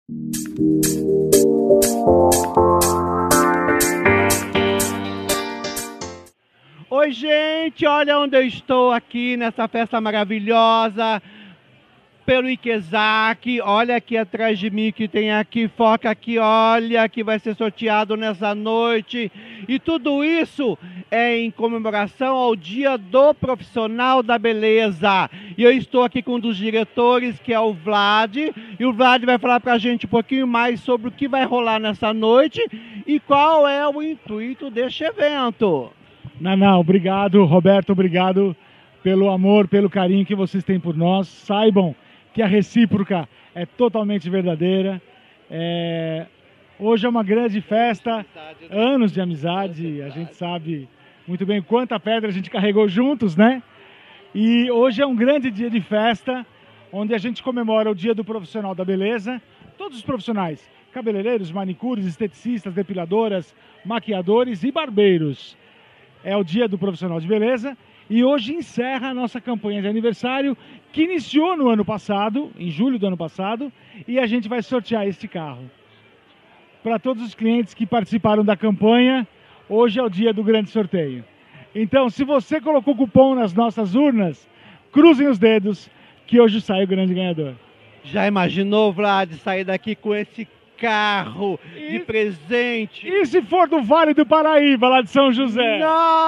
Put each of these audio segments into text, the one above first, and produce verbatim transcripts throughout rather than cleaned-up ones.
Oi, gente, olha onde eu estou aqui nessa festa maravilhosa pelo Ikezak. Olha aqui atrás de mim que tem aqui, foca aqui, olha, que vai ser sorteado nessa noite. E tudo isso é em comemoração ao Dia do Profissional da Beleza. E eu estou aqui com um dos diretores, que é o Vlad. E o Vlad vai falar pra gente um pouquinho mais sobre o que vai rolar nessa noite e qual é o intuito deste evento. Naná, obrigado. Roberto, obrigado pelo amor, pelo carinho que vocês têm por nós. Saibam que a recíproca é totalmente verdadeira. É... Hoje é uma grande festa, anos de amizade, a gente sabe muito bem quanta pedra a gente carregou juntos, né? E hoje é um grande dia de festa, onde a gente comemora o Dia do Profissional da Beleza. Todos os profissionais, cabeleireiros, manicures, esteticistas, depiladoras, maquiadores e barbeiros. É o Dia do Profissional de Beleza e hoje encerra a nossa campanha de aniversário, que iniciou no ano passado, em julho do ano passado, e a gente vai sortear este carro. Para todos os clientes que participaram da campanha, hoje é o dia do grande sorteio. Então, se você colocou cupom nas nossas urnas, cruzem os dedos que hoje sai o grande ganhador. Já imaginou, Vlad, sair daqui com esse carro e, de presente? E se for do Vale do Paraíba, lá de São José?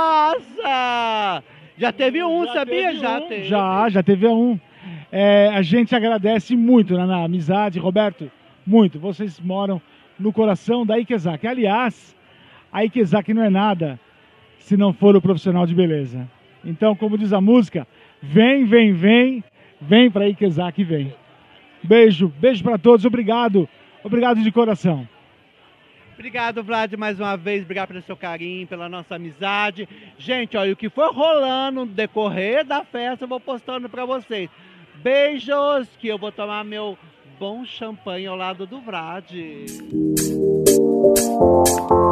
Nossa! Já teve um, já sabia? Teve já um. teve. Já, já teve um. É, a gente agradece muito, na amizade, Roberto, muito. Vocês moram no coração da Ikezak. Aliás, a Ikezak não é nada se não for o profissional de beleza. Então, como diz a música, vem, vem, vem, vem para a Ikezak, vem. Beijo, beijo para todos, obrigado. Obrigado de coração. Obrigado, Vlad, mais uma vez. Obrigado pelo seu carinho, pela nossa amizade. Gente, olha, o que for rolando no decorrer da festa, eu vou postando para vocês. Beijos, que eu vou tomar meu bom champanhe ao lado do Vlad.